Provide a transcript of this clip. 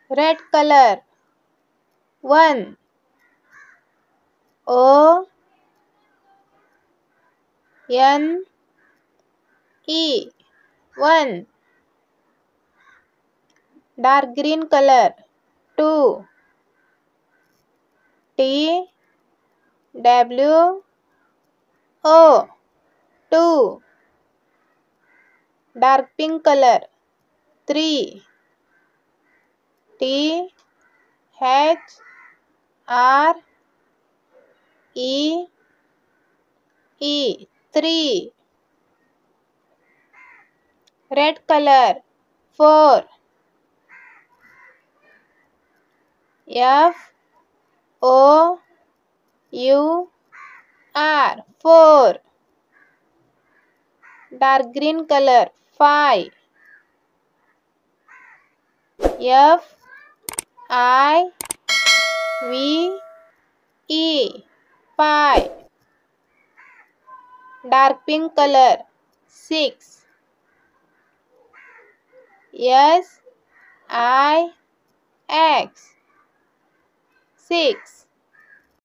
Red color. 1 O N E 1. Dark green color. 2 T W O 2. Dark pink color. 3 T H R E E 3. Red color. 4 F O U R 4. Dark green color. 5 F I V E 5. Dark pink color. 6 S I X 6.